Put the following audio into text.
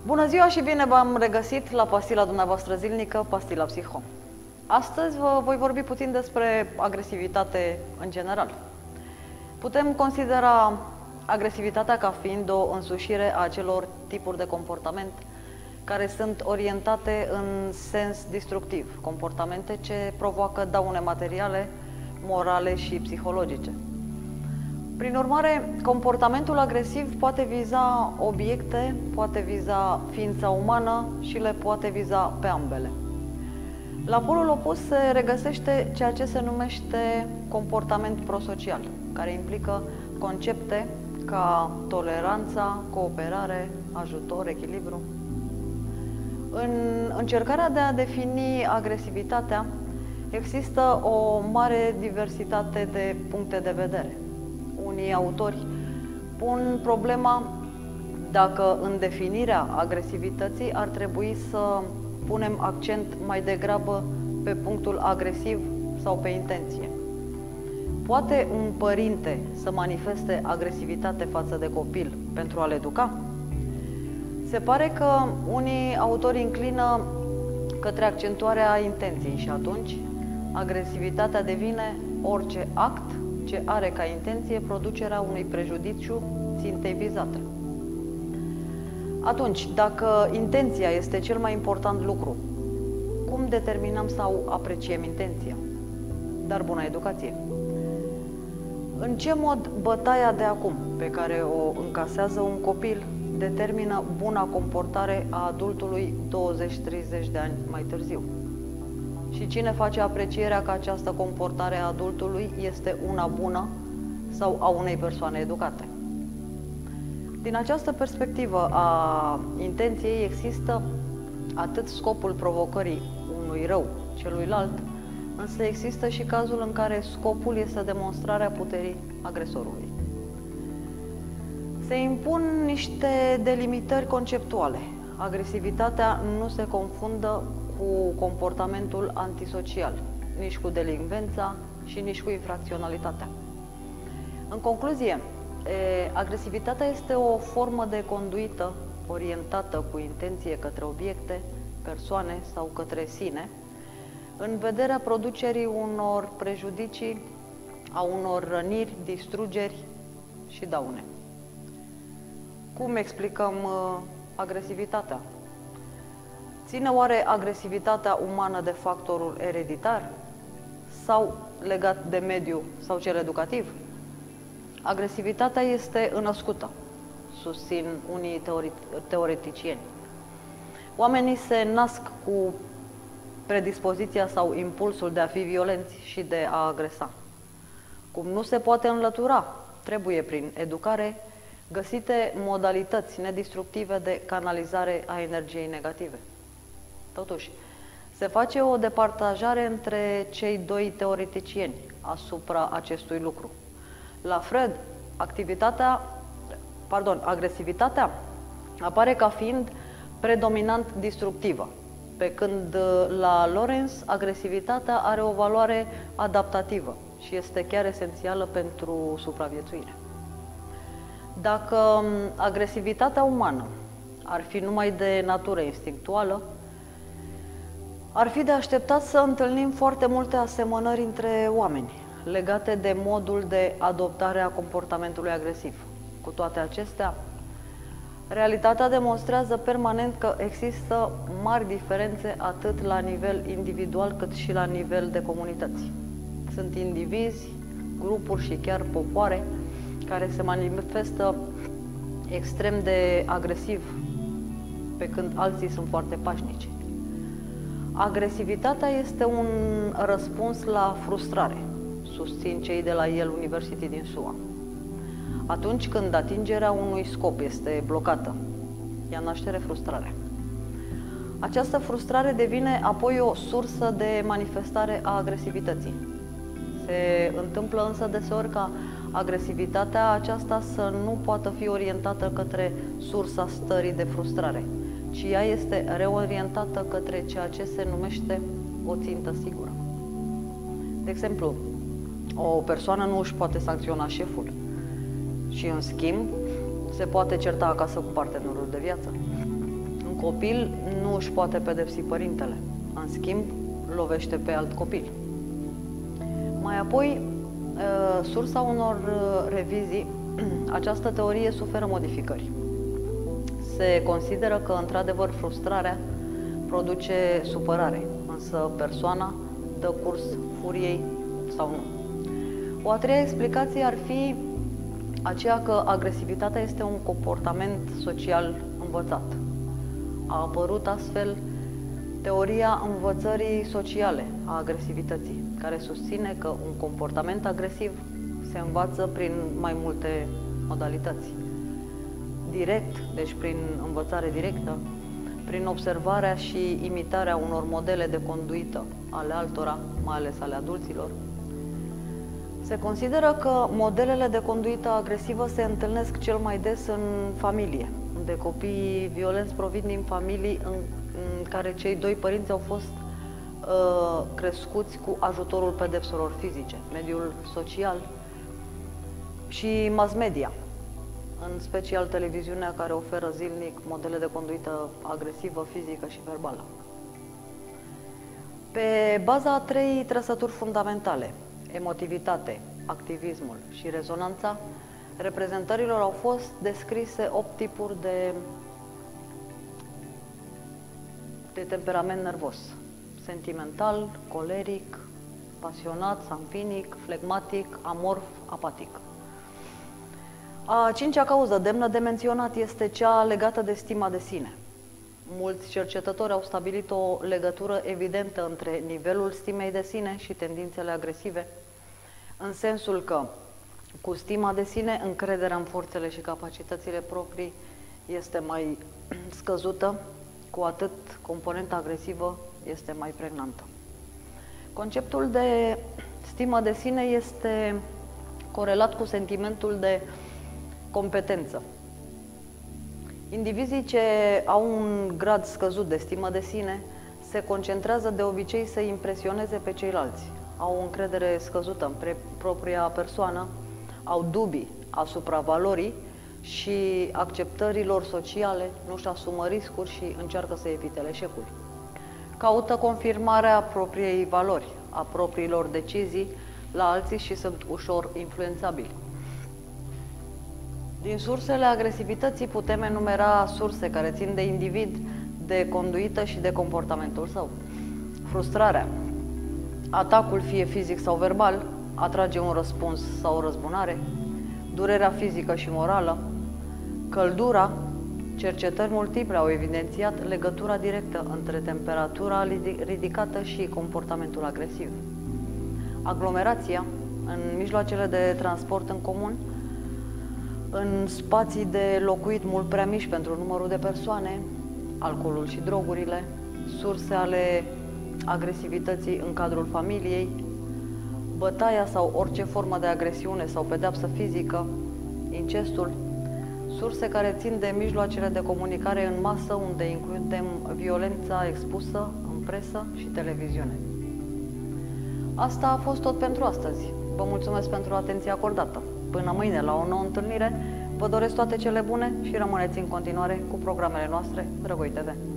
Bună ziua și bine v-am regăsit la pastila dumneavoastră zilnică, Pastila Psiho. Astăzi vă voi vorbi puțin despre agresivitate în general. Putem considera agresivitatea ca fiind o însușire a acelor tipuri de comportament care sunt orientate în sens destructiv, comportamente ce provoacă daune materiale, morale și psihologice. Prin urmare, comportamentul agresiv poate viza obiecte, poate viza ființa umană și le poate viza pe ambele. La polul opus se regăsește ceea ce se numește comportament prosocial, care implică concepte ca toleranța, cooperare, ajutor, echilibru. În încercarea de a defini agresivitatea, există o mare diversitate de puncte de vedere. Unii autori pun problema dacă în definirea agresivității ar trebui să punem accent mai degrabă pe punctul agresiv sau pe intenție. Poate un părinte să manifeste agresivitate față de copil pentru a-l educa? Se pare că unii autori înclină către accentuarea intenției și atunci agresivitatea devine orice act ce are ca intenție producerea unui prejudiciu țintei vizate. Atunci, dacă intenția este cel mai important lucru, cum determinăm sau apreciem intenția? Dar bună educație! În ce mod bătaia de acum, pe care o încasează un copil, determină buna comportare a adultului 20-30 de ani mai târziu? Și cine face aprecierea că această comportare a adultului este una bună sau a unei persoane educate? Din această perspectivă a intenției există atât scopul provocării unui rău celuilalt, însă există și cazul în care scopul este demonstrarea puterii agresorului. Se impun niște delimitări conceptuale. Agresivitatea nu se confundă cu comportamentul antisocial, nici cu delinvența și nici cu infracționalitatea. În concluzie, agresivitatea este o formă de conduită orientată cu intenție către obiecte, persoane sau către sine, în vederea producerii unor prejudicii, a unor răniri, distrugeri și daune. Cum explicăm agresivitatea? Ține oare agresivitatea umană de factorul ereditar sau legat de mediu sau cel educativ? Agresivitatea este înăscută, susțin unii teoreticieni. Oamenii se nasc cu predispoziția sau impulsul de a fi violenți și de a agresa. Cum nu se poate înlătura, trebuie prin educare găsite modalități nedistructive de canalizare a energiei negative. Totuși, se face o departajare între cei doi teoreticieni asupra acestui lucru. La Freud, agresivitatea apare ca fiind predominant distructivă, pe când la Lorenz agresivitatea are o valoare adaptativă și este chiar esențială pentru supraviețuire. Dacă agresivitatea umană ar fi numai de natură instinctuală, ar fi de așteptat să întâlnim foarte multe asemănări între oameni, legate de modul de adoptare a comportamentului agresiv. Cu toate acestea, realitatea demonstrează permanent că există mari diferențe atât la nivel individual cât și la nivel de comunități. Sunt indivizi, grupuri și chiar popoare care se manifestă extrem de agresiv, pe când alții sunt foarte pașnici. Agresivitatea este un răspuns la frustrare, susțin cei de la Yale University din SUA. Atunci când atingerea unui scop este blocată, ia naștere frustrarea. Această frustrare devine apoi o sursă de manifestare a agresivității. Se întâmplă însă deseori ca agresivitatea aceasta să nu poată fi orientată către sursa stării de frustrare, ci ea este reorientată către ceea ce se numește o țintă sigură. De exemplu, o persoană nu își poate sancționa șeful și, în schimb, se poate certa acasă cu partenerul de viață. copil nu își poate pedepsi părintele, în schimb lovește pe alt copil. Mai apoi, sursa unor revizii, această teorie suferă modificări. Se consideră că, într-adevăr, frustrarea produce supărare, însă persoana dă curs furiei sau nu. O a treia explicație ar fi aceea că agresivitatea este un comportament social învățat. A apărut astfel teoria învățării sociale a agresivității, care susține că un comportament agresiv se învață prin mai multe modalități. Direct, deci prin învățare directă, prin observarea și imitarea unor modele de conduită ale altora, mai ales ale adulților. Se consideră că modelele de conduită agresivă se întâlnesc cel mai des în familie, unde copiii violenți provin din familii în care cei doi părinți au fost crescuți cu ajutorul pedepselor fizice, mediul social și mass media, în special televiziunea, care oferă zilnic modele de conduită agresivă, fizică și verbală. Pe baza a trei trăsături fundamentale, emotivitate, activismul și rezonanța, reprezentărilor au fost descrise 8 tipuri de temperament nervos: sentimental, coleric, pasionat, sanguinic, flegmatic, amorf, apatic. A cincea cauză demnă de menționat este cea legată de stima de sine. Mulți cercetători au stabilit o legătură evidentă între nivelul stimei de sine și tendințele agresive, în sensul că cu stima de sine, încrederea în forțele și capacitățile proprii este mai scăzută, cu atât componenta agresivă este mai pregnantă. Conceptul de stimă de sine este corelat cu sentimentul de competență. Indivizii ce au un grad scăzut de stimă de sine se concentrează de obicei să impresioneze pe ceilalți, au o încredere scăzută în propria persoană, au dubii asupra valorii și acceptărilor sociale, nu-și asumă riscuri și încearcă să evite eșecul. Caută confirmarea propriei valori, a propriilor decizii la alții și sunt ușor influențabili. Din sursele agresivității putem enumera surse care țin de individ, de conduită și de comportamentul său. Frustrarea. Atacul, fie fizic sau verbal, atrage un răspuns sau o răzbunare. Durerea fizică și morală. Căldura. Cercetări multiple au evidențiat legătura directă între temperatura ridicată și comportamentul agresiv. Aglomerația, în mijloacele de transport în comun, în spații de locuit mult prea mici pentru numărul de persoane, alcoolul și drogurile, surse ale agresivității în cadrul familiei, bătaia sau orice formă de agresiune sau pedeapsă fizică, incestul, surse care țin de mijloacele de comunicare în masă, unde includem violența expusă în presă și televiziune. Asta a fost tot pentru astăzi. Vă mulțumesc pentru atenția acordată. Până mâine, la o nouă întâlnire, vă doresc toate cele bune și rămâneți în continuare cu programele noastre Răgoi TV.